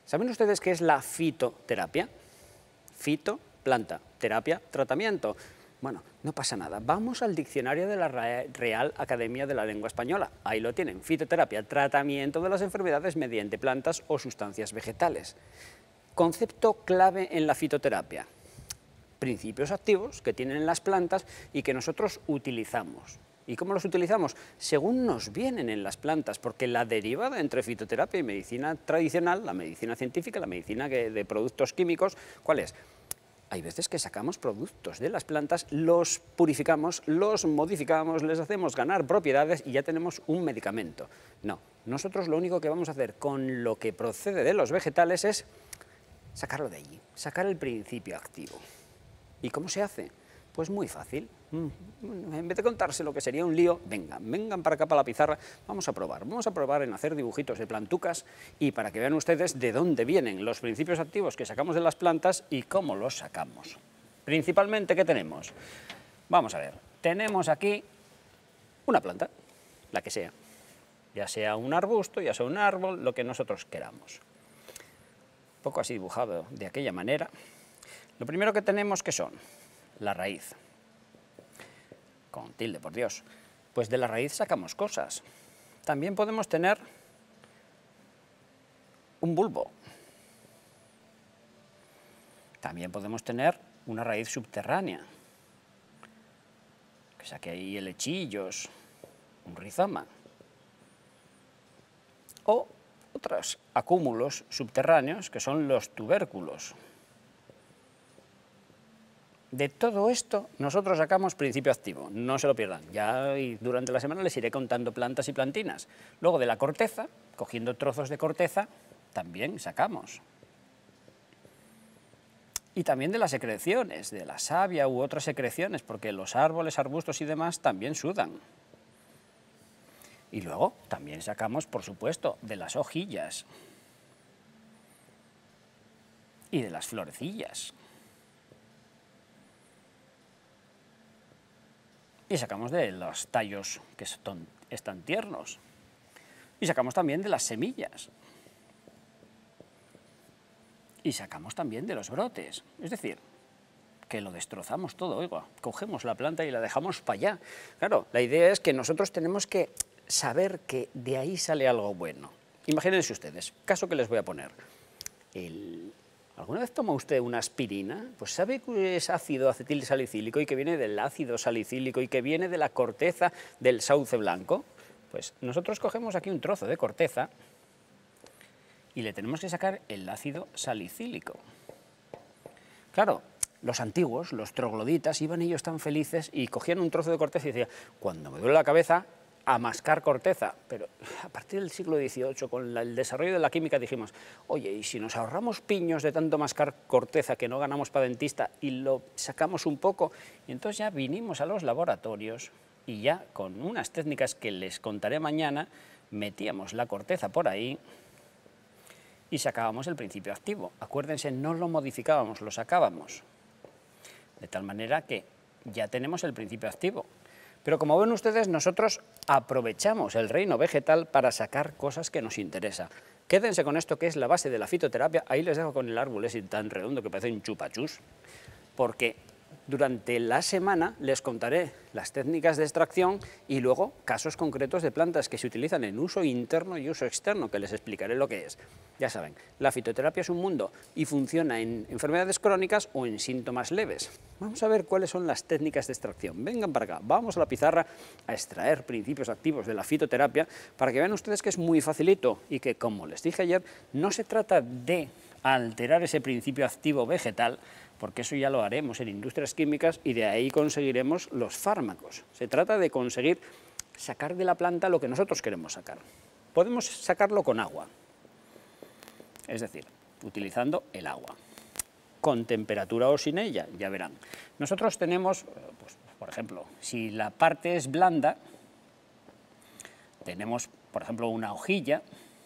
¿Saben ustedes qué es la fitoterapia? Fito, planta, terapia, tratamiento. Bueno, no pasa nada. Vamos al diccionario de la Real Academia de la Lengua Española. Ahí lo tienen. Fitoterapia, tratamiento de las enfermedades mediante plantas o sustancias vegetales. Concepto clave en la fitoterapia. Principios activos que tienen las plantas y que nosotros utilizamos. ¿Y cómo los utilizamos? Según nos vienen en las plantas, porque la derivada entre fitoterapia y medicina tradicional, la medicina científica, la medicina de productos químicos, ¿cuál es? Hay veces que sacamos productos de las plantas, los purificamos, los modificamos, les hacemos ganar propiedades y ya tenemos un medicamento. No, nosotros lo único que vamos a hacer con lo que procede de los vegetales es sacarlo de allí, sacar el principio activo. ¿Y cómo se hace? Pues muy fácil. En vez de contarse lo que sería un lío, vengan para acá, para la pizarra, vamos a probar en hacer dibujitos de plantucas y para que vean ustedes de dónde vienen los principios activos que sacamos de las plantas y cómo los sacamos. Principalmente, ¿qué tenemos? Vamos a ver, tenemos aquí una planta, la que sea, ya sea un arbusto, ya sea un árbol, lo que nosotros queramos. Un poco así dibujado de aquella manera. Lo primero que tenemos, ¿qué son? La raíz, con tilde, por Dios. Pues de la raíz sacamos cosas. También podemos tener un bulbo. También podemos tener una raíz subterránea, que saque ahí helechillos, un rizoma. O otros acúmulos subterráneos, que son los tubérculos. De todo esto nosotros sacamos principio activo, no se lo pierdan. Ya durante la semana les iré contando plantas y plantinas. Luego de la corteza, cogiendo trozos de corteza, también sacamos. Y también de las secreciones, de la savia u otras secreciones, porque los árboles, arbustos y demás también sudan. Y luego también sacamos, por supuesto, de las hojillas y de las florecillas. Y sacamos de los tallos que están tiernos. Y sacamos también de las semillas. Y sacamos también de los brotes. Es decir, que lo destrozamos todo, oiga, cogemos la planta y la dejamos para allá. Claro, la idea es que nosotros tenemos que saber que de ahí sale algo bueno. Imagínense ustedes, caso que les voy a poner. ¿Alguna vez toma usted una aspirina? Pues sabe que es ácido acetilsalicílico y que viene del ácido salicílico y que viene de la corteza del sauce blanco. Pues nosotros cogemos aquí un trozo de corteza y le tenemos que sacar el ácido salicílico. Claro, los antiguos, los trogloditas, iban ellos tan felices y cogían un trozo de corteza y decían, cuando me duele la cabeza, a mascar corteza. Pero a partir del siglo XVIII, con el desarrollo de la química, dijimos, oye, ¿y si nos ahorramos piños de tanto mascar corteza que no ganamos para dentista y lo sacamos un poco? Y entonces ya vinimos a los laboratorios y ya con unas técnicas que les contaré mañana, metíamos la corteza por ahí y sacábamos el principio activo. Acuérdense, no lo modificábamos, lo sacábamos. De tal manera que ya tenemos el principio activo. Pero como ven ustedes, nosotros aprovechamos el reino vegetal para sacar cosas que nos interesan. Quédense con esto que es la base de la fitoterapia. Ahí les dejo con el árbol ese tan redondo que parece un chupachus, porque durante la semana les contaré las técnicas de extracción y luego casos concretos de plantas que se utilizan en uso interno y uso externo, que les explicaré lo que es. Ya saben, la fitoterapia es un mundo y funciona en enfermedades crónicas o en síntomas leves. Vamos a ver cuáles son las técnicas de extracción. Vengan para acá, vamos a la pizarra a extraer principios activos de la fitoterapia para que vean ustedes que es muy facilito y que, como les dije ayer, no se trata de alterar ese principio activo vegetal, porque eso ya lo haremos en industrias químicas y de ahí conseguiremos los fármacos. Se trata de conseguir sacar de la planta lo que nosotros queremos sacar. Podemos sacarlo con agua, es decir, utilizando el agua, con temperatura o sin ella, ya verán. Nosotros tenemos, pues, por ejemplo, si la parte es blanda, tenemos, por ejemplo, una hojilla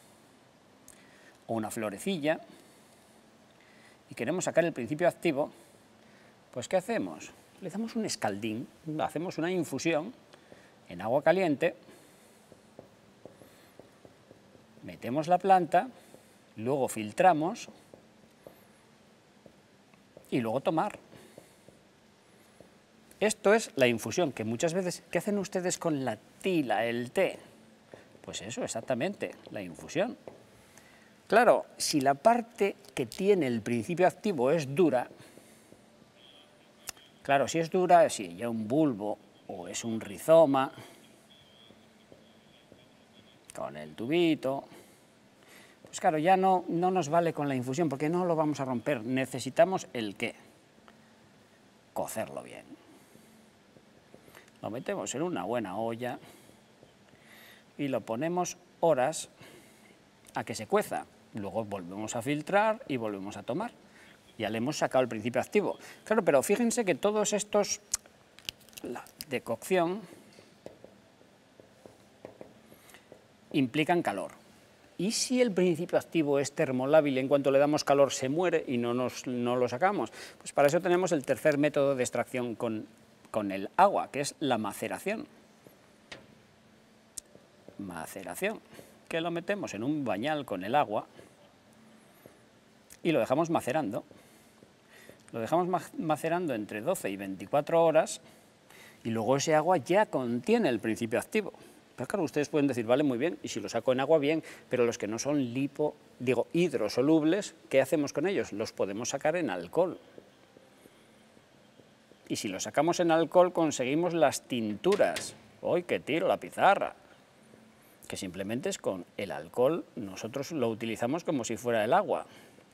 o una florecilla, y queremos sacar el principio activo, pues ¿qué hacemos? Le damos un escaldín, hacemos una infusión en agua caliente, metemos la planta luego filtramos y luego tomar. Esto es la infusión, que muchas veces, ¿qué hacen ustedes con la tila, el té? Pues eso, exactamente, la infusión. Claro, si la parte que tiene el principio activo es dura, claro, si es dura, si ya un bulbo o es un rizoma, con el tubito, pues claro, ya no nos vale con la infusión, porque no lo vamos a romper, necesitamos el qué, cocerlo bien. Lo metemos en una buena olla y lo ponemos horas a que se cueza. Luego volvemos a filtrar y volvemos a tomar. Ya le hemos sacado el principio activo. Claro, pero fíjense que todos estos de cocción implican calor. ¿Y si el principio activo es termolábil, en cuanto le damos calor se muere y no lo sacamos? Pues para eso tenemos el tercer método de extracción con el agua, que es la maceración. Maceración, que lo metemos en un bañal con el agua y lo dejamos macerando. Lo dejamos macerando entre 12 y 24 horas y luego ese agua ya contiene el principio activo. Pero claro, ustedes pueden decir, vale, muy bien, y si lo saco en agua, bien, pero los que no son hidrosolubles, ¿qué hacemos con ellos? Los podemos sacar en alcohol. Y si lo sacamos en alcohol, conseguimos las tinturas. ¡Uy, qué tiro la pizarra! Que simplemente es con el alcohol, nosotros lo utilizamos como si fuera el agua.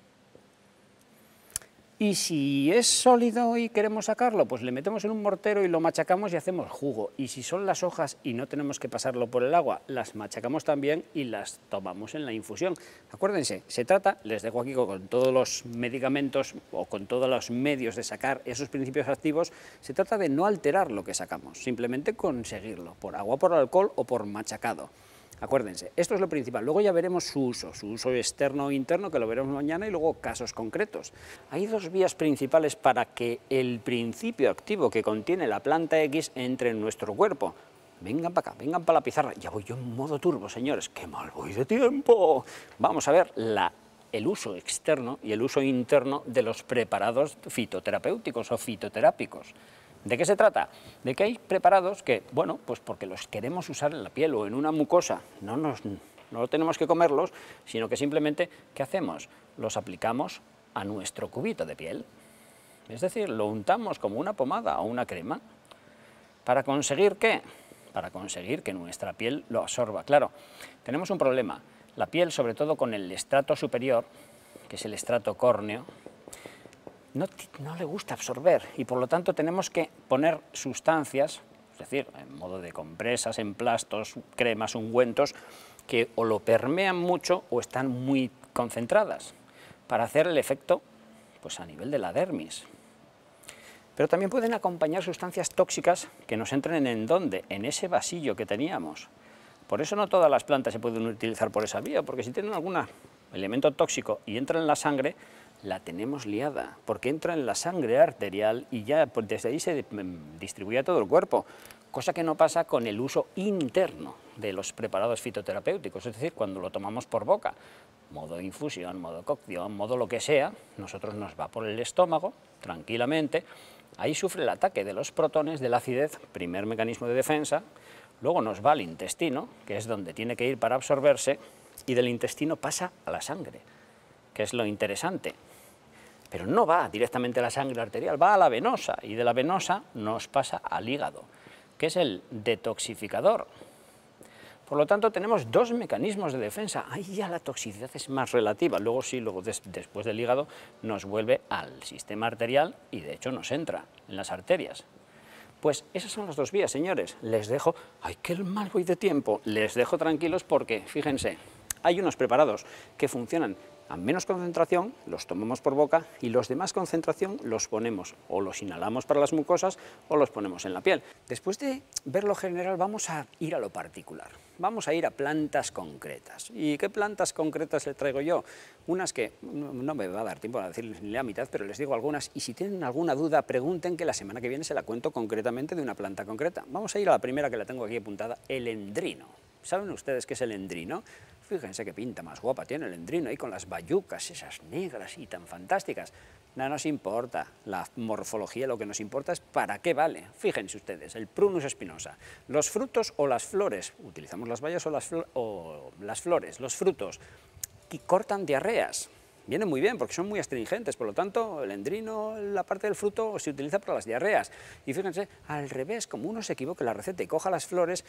Y si es sólido y queremos sacarlo, pues le metemos en un mortero y lo machacamos y hacemos jugo. Y si son las hojas y no tenemos que pasarlo por el agua, las machacamos también y las tomamos en la infusión. Acuérdense, se trata, les dejo aquí con todos los medicamentos o con todos los medios de sacar esos principios activos, se trata de no alterar lo que sacamos, simplemente conseguirlo, por agua, por alcohol o por machacado. Acuérdense, esto es lo principal. Luego ya veremos su uso externo o interno, que lo veremos mañana, y luego casos concretos. Hay dos vías principales para que el principio activo que contiene la planta X entre en nuestro cuerpo. Vengan para acá, vengan para la pizarra. Ya voy yo en modo turbo, señores. ¡Qué mal voy de tiempo! Vamos a ver el uso externo y el uso interno de los preparados fitoterapéuticos o fitoterápicos. ¿De qué se trata? De que hay preparados que, bueno, pues porque los queremos usar en la piel o en una mucosa, no tenemos que comerlos, sino que simplemente, ¿qué hacemos? Los aplicamos a nuestro cubito de piel. Es decir, lo untamos como una pomada o una crema. ¿Para conseguir qué? Para conseguir que nuestra piel lo absorba. Claro, tenemos un problema. La piel, sobre todo con el estrato superior, que es el estrato córneo, no le gusta absorber y por lo tanto tenemos que poner sustancias, es decir, en modo de compresas, emplastos, cremas, ungüentos, que o lo permean mucho o están muy concentradas para hacer el efecto pues, a nivel de la dermis. Pero también pueden acompañar sustancias tóxicas que nos entren en ¿dónde? En ese vasillo que teníamos. Por eso no todas las plantas se pueden utilizar por esa vía, porque si tienen algún elemento tóxico y entra en la sangre, la tenemos liada, porque entra en la sangre arterial y ya pues, desde ahí se distribuye a todo el cuerpo, cosa que no pasa con el uso interno de los preparados fitoterapéuticos, es decir, cuando lo tomamos por boca, modo infusión, modo cocción, modo lo que sea, nosotros nos va por el estómago, tranquilamente, ahí sufre el ataque de los protones, de la acidez, primer mecanismo de defensa, luego nos va al intestino, que es donde tiene que ir para absorberse, y del intestino pasa a la sangre, que es lo interesante. Pero no va directamente a la sangre arterial, va a la venosa, y de la venosa nos pasa al hígado, que es el detoxificador. Por lo tanto, tenemos dos mecanismos de defensa. Ahí ya la toxicidad es más relativa, luego sí, después del hígado nos vuelve al sistema arterial y de hecho nos entra en las arterias. Pues esas son las dos vías, señores. Les dejo, ¡ay, qué mal voy de tiempo! Les dejo tranquilos porque, fíjense, hay unos preparados que funcionan a menos concentración, los tomamos por boca y los de más concentración los ponemos o los inhalamos para las mucosas o los ponemos en la piel. Después de ver lo general vamos a ir a lo particular, vamos a ir a plantas concretas. ¿Y qué plantas concretas les traigo yo? Unas que no me va a dar tiempo a decirles ni la mitad, pero les digo algunas y si tienen alguna duda pregunten que la semana que viene se la cuento concretamente de una planta concreta. Vamos a ir a la primera que la tengo aquí apuntada, el endrino. ¿Saben ustedes qué es el endrino? Fíjense qué pinta más guapa tiene el endrino ahí con las bayucas, esas negras y tan fantásticas. No nos importa la morfología, lo que nos importa es para qué vale. Fíjense ustedes, el Prunus spinosa, los frutos o las flores, utilizamos las bayas o las flores, los frutos, que cortan diarreas. Viene muy bien porque son muy astringentes, por lo tanto el endrino, la parte del fruto, se utiliza para las diarreas. Y fíjense, al revés, como uno se equivoque en la receta y coja las flores,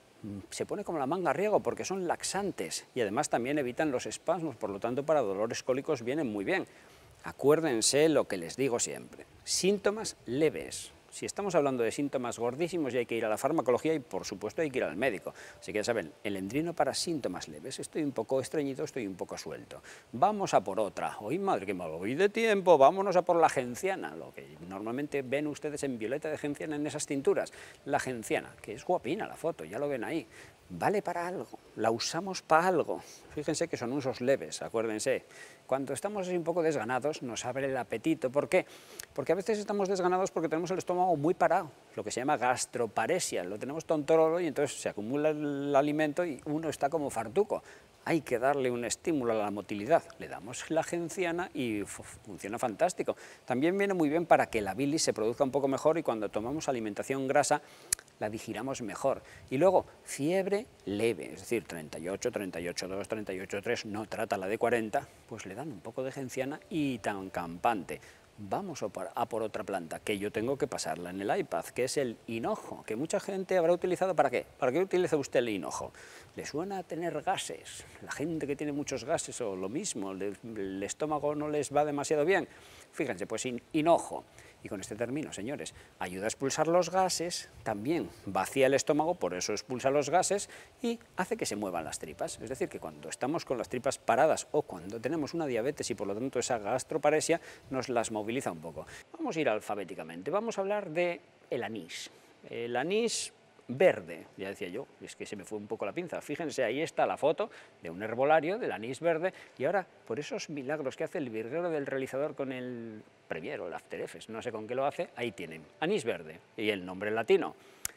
se pone como la manga a riego porque son laxantes y además también evitan los espasmos, por lo tanto para dolores cólicos vienen muy bien. Acuérdense lo que les digo siempre, síntomas leves. Si estamos hablando de síntomas gordísimos, ya hay que ir a la farmacología y, por supuesto, hay que ir al médico. Así que ya saben, el endrino para síntomas leves. Estoy un poco estreñido, estoy un poco suelto. Vamos a por otra. Hoy, madre que mal voy de tiempo, vámonos a por la genciana, lo que normalmente ven ustedes en violeta de genciana en esas tinturas. La genciana, que es guapina la foto, ya lo ven ahí. Vale para algo, la usamos para algo. Fíjense que son usos leves, acuérdense. Cuando estamos así un poco desganados, nos abre el apetito. ¿Por qué? Porque a veces estamos desganados porque tenemos el estómago muy parado, lo que se llama gastroparesia. Lo tenemos tontorolo y entonces se acumula el alimento y uno está como fartuco. Hay que darle un estímulo a la motilidad. Le damos la genciana y funciona fantástico. También viene muy bien para que la bilis se produzca un poco mejor y cuando tomamos alimentación grasa la digiramos mejor. Y luego, fiebre leve, es decir, 38, 38,2, 38,3, no trata la de 40, pues le dan un poco de genciana y tan campante. Vamos a por otra planta, que yo tengo que pasarla en el iPad, que es el hinojo, que mucha gente habrá utilizado. ¿Para qué? ¿Para qué utiliza usted el hinojo? ¿Le suena a tener gases? La gente que tiene muchos gases o lo mismo, el estómago no les va demasiado bien. Fíjense, pues hinojo. Y con este término, señores, ayuda a expulsar los gases, también vacía el estómago, por eso expulsa los gases y hace que se muevan las tripas. Es decir, que cuando estamos con las tripas paradas o cuando tenemos una diabetes y por lo tanto esa gastroparesia, nos las moviliza un poco. Vamos a ir alfabéticamente, vamos a hablar del anís. El anís verde, ya decía yo, es que se me fue un poco la pinza. Fíjense, ahí está la foto de un herbolario del anís verde y ahora, por esos milagros que hace el virguero del realizador con el Premiere o el After Effects, no sé con qué lo hace, ahí tienen, anís verde y el nombre latino.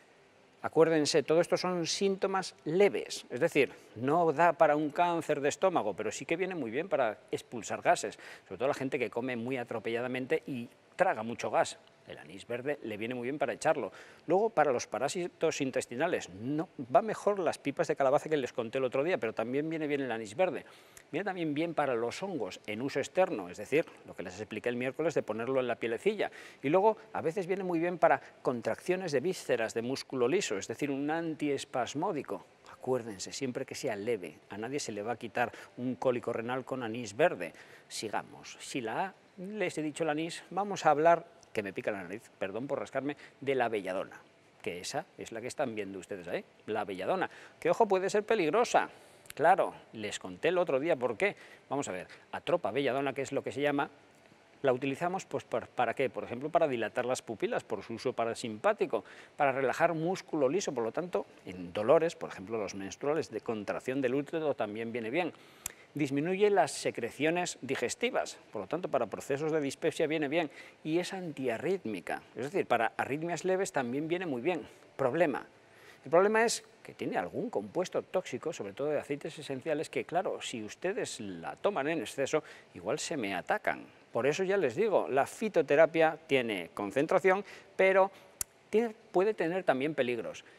Acuérdense, todo esto son síntomas leves, es decir, no da para un cáncer de estómago, pero sí que viene muy bien para expulsar gases, sobre todo la gente que come muy atropelladamente y traga mucho gas. El anís verde le viene muy bien para echarlo. Luego, para los parásitos intestinales, no, va mejor las pipas de calabaza que les conté el otro día, pero también viene bien el anís verde. Viene también bien para los hongos en uso externo, es decir, lo que les expliqué el miércoles de ponerlo en la pielecilla. Y luego, a veces viene muy bien para contracciones de vísceras, de músculo liso, es decir, un antiespasmódico. Acuérdense, siempre que sea leve, a nadie se le va a quitar un cólico renal con anís verde. Sigamos. Si les he dicho el anís, vamos a hablar, que me pica la nariz, perdón por rascarme, de la belladona, que esa es la que están viendo ustedes ahí, la belladona, que ojo puede ser peligrosa. Claro, les conté el otro día por qué. Vamos a ver, atropa belladona, que es lo que se llama, la utilizamos pues ¿para qué? Por ejemplo, para dilatar las pupilas, por su uso parasimpático, para relajar músculo liso, por lo tanto, en dolores, por ejemplo, los menstruales de contracción del útero también viene bien. Disminuye las secreciones digestivas, por lo tanto, para procesos de dispepsia viene bien, y es antiarrítmica, es decir, para arritmias leves también viene muy bien. Problema. El problema es que tiene algún compuesto tóxico, sobre todo de aceites esenciales, que claro, si ustedes la toman en exceso, igual se me atacan. Por eso ya les digo, la fitoterapia tiene concentración, pero puede tener también peligros.